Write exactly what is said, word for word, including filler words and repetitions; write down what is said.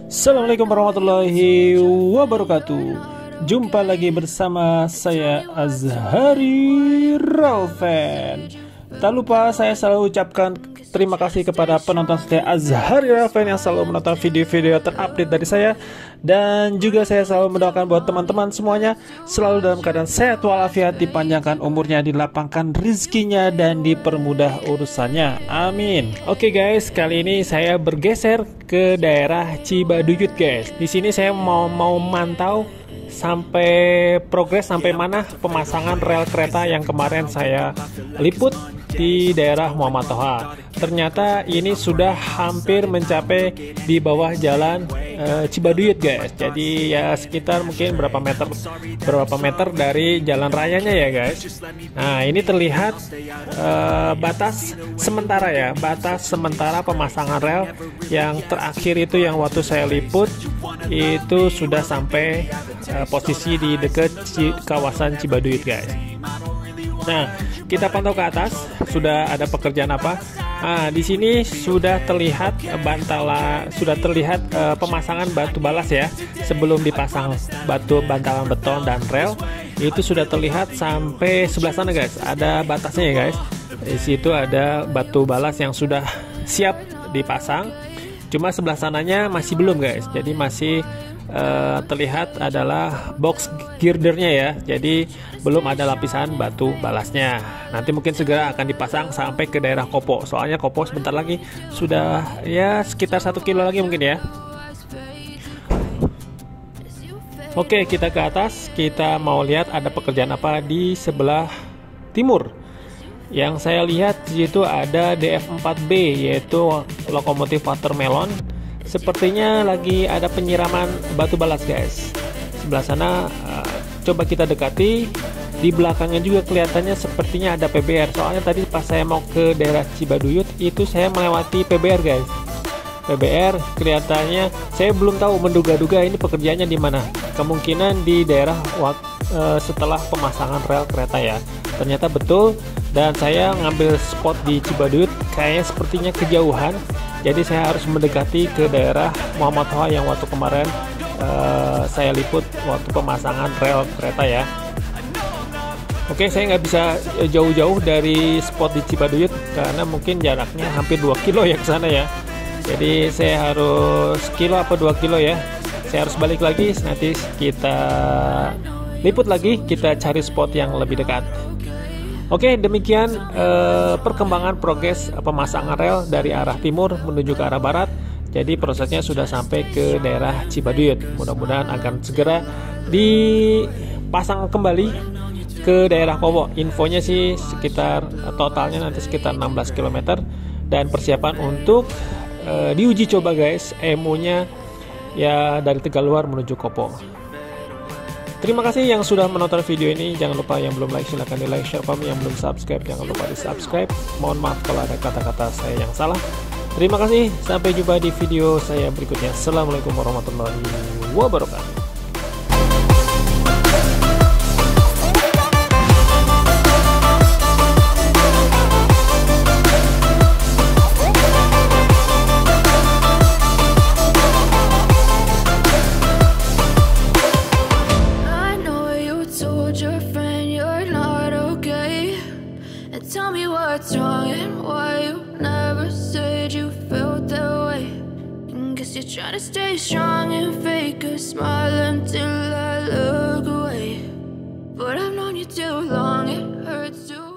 Assalamualaikum warahmatullahi wabarakatuh. Jumpa lagi bersama saya Azhari Ralfen. Tak lupa saya selalu ucapkan terima kasih kepada penonton setia Azhari Ralfen yang selalu menonton video-video terupdate dari saya. Dan juga saya selalu mendoakan buat teman-teman semuanya selalu dalam keadaan sehat walafiat, dipanjangkan umurnya, dilapangkan rezekinya, dan dipermudah urusannya. Amin. Oke guys, kali ini saya bergeser ke daerah Cibaduyut guys. Di sini saya mau mau mantau sampai progres sampai mana pemasangan rel kereta yang kemarin saya liput di daerah Muhammad Toha. Ternyata ini sudah hampir mencapai di bawah jalan e, Cibaduyut guys. Jadi ya sekitar mungkin berapa meter berapa meter dari jalan rayanya ya guys. Nah, ini terlihat e, batas sementara ya, batas sementara pemasangan rel yang terakhir itu yang waktu saya liput itu sudah sampai e, posisi di dekat Ci, kawasan Cibaduyut guys. Nah, kita pantau ke atas, sudah ada pekerjaan apa? Nah, di sini sudah terlihat bantala, sudah terlihat uh, pemasangan batu balas ya. Sebelum dipasang batu bantalan beton dan rel, itu sudah terlihat sampai sebelah sana guys. Ada batasnya ya guys. Di situ ada batu balas yang sudah siap dipasang. Cuma sebelah sananya masih belum guys. Jadi masih Uh, terlihat adalah box girdernya ya, jadi belum ada lapisan batu balasnya. Nanti mungkin segera akan dipasang sampai ke daerah Kopo, soalnya Kopo sebentar lagi sudah ya sekitar satu kilo lagi mungkin ya. Oke, kita ke atas, kita mau lihat ada pekerjaan apa di sebelah timur. Yang saya lihat di situ ada D F empat B, yaitu lokomotif watermelon. Sepertinya lagi ada penyiraman batu balas guys. Sebelah sana uh, coba kita dekati. Di belakangnya juga kelihatannya sepertinya ada P B R. Soalnya tadi pas saya mau ke daerah Cibaduyut itu saya melewati P B R guys. P B R kelihatannya saya belum tahu, menduga-duga ini pekerjaannya di mana. Kemungkinan di daerah uh, setelah pemasangan rel kereta ya. Ternyata betul, dan saya ngambil spot di Cibaduyut kayaknya sepertinya kejauhan. Jadi saya harus mendekati ke daerah Muhammad Toha yang waktu kemarin uh, saya liput waktu pemasangan rel kereta ya. Oke, saya nggak bisa jauh-jauh dari spot di Cibaduyut karena mungkin jaraknya hampir dua kilo ya ke sana ya. Jadi saya harus kilo apa dua kilo ya. Saya harus balik lagi, nanti kita liput lagi, kita cari spot yang lebih dekat. Oke, demikian eh, perkembangan progres pemasangan rel dari arah timur menuju ke arah barat. Jadi prosesnya sudah sampai ke daerah Cibaduyut. Mudah-mudahan akan segera dipasang kembali ke daerah Kopo. Infonya sih sekitar totalnya nanti sekitar enam belas kilometer, dan persiapan untuk eh, diuji coba guys, E M U-nya ya dari Tegaluar menuju Kopo. Terima kasih yang sudah menonton video ini. Jangan lupa yang belum like silahkan di like, share, komen. Yang belum subscribe jangan lupa di subscribe. Mohon maaf kalau ada kata-kata saya yang salah. Terima kasih, sampai jumpa di video saya berikutnya. Assalamualaikum warahmatullahi wabarakatuh. Tell me what's wrong and why you never said you felt that way. And guess you're trying to stay strong and fake a smile until I look away. But I've known you too long, it hurts to